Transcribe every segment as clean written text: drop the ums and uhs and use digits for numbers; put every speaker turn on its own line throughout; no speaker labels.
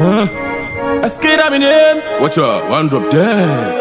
Eskhid, I'm in him. Watch out, one drop there.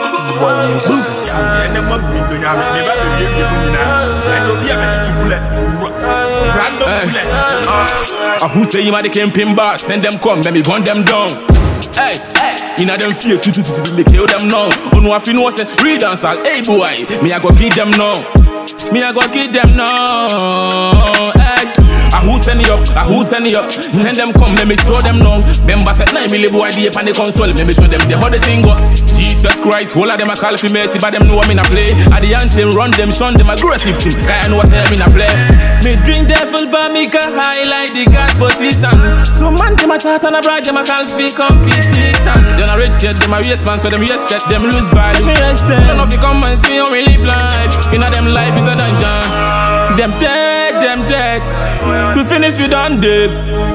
Who say you might the camping boss? Send them come, let me gun them down. Hey, you know them fear to kill them now. Oh no, I feel no sense. Read dance all. Hey boy, me I go beat them now. Me I go get them now. Hey. Who send you up? Who send you up? Send them come, let me show them now. Members at 9 million boy deep on the console. Let me show them the how the thing go. Jesus Christ, all of them a call for mercy, but them know I'm in a play. At the anthem, run them, shun them aggressive team. I know what I'm in a play. Me drink devil, but me can highlight the God position. So man, them a chat and a brag, them a call for competition. Them a rich yet, them a race man, so them yes get them lose value. Don't know if you come and see how we live life. You know them life is a dungeon. Them dead, them dead. We finish, we done dead.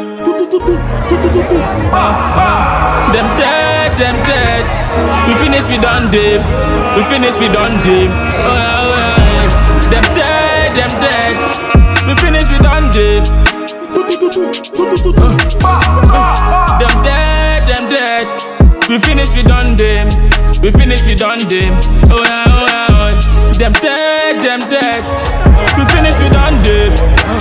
Them dead, them dead. We finish, we done dead. We finish, we done dead. Them dead, them dead. We finish, we done dead. Them dead, them dead. We finish, we done dead. We finish, we done dead. Them dead, them dead. We finish, we done dead.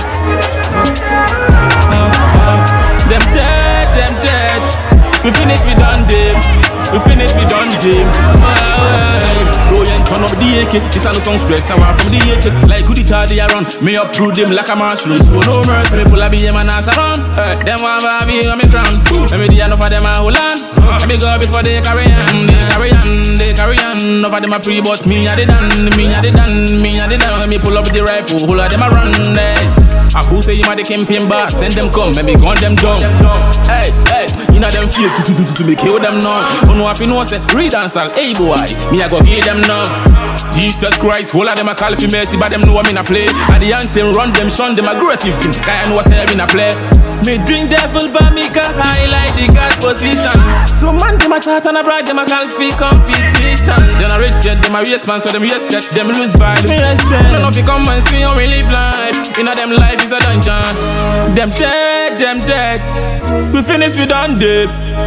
Them dead, them dead. We finish, we done them. We finish, we done them. Royan turn up the AK. This a no song stress. I want from the AK. Like who the tardy around. Me uproot them like a mushroom. So no mercy. Me pull a BM and ass around. Them want me on me crown. Let me do enough for them a hold on. Let me go before they carry on. They carry on, they carry on. Enough of them a pre-boss. Me a the done. Me a the done. Me a the done. Let me pull up the rifle. Whole of them a run. Who say you might the campaign boss? Send them come, let me gun them down. Hey, you know them fear to me kill them now. Oh no, I feel no sense. Read dance all. Hey boy, me I go give them now. Jesus Christ, all of them a call for mercy, but them know I'm in a play. At the anthem, run them, shun them aggressive team. I know what's I'm in a play. Me drink devil, but me can highlight the God position. So man, them a chat and a brag, them a call for competition. Them a rich yet, them a race man, so them yes get them lose value. Don't know if you come and see how we live life. You know them life is a dungeon. Them dead, them dead. We finish, we done dead.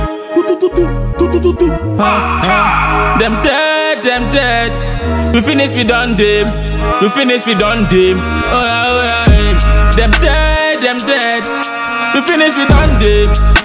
Them dead, them dead. We finish, we done dead. We finish, we done dead. Them dead, them dead. We finish, we done dead.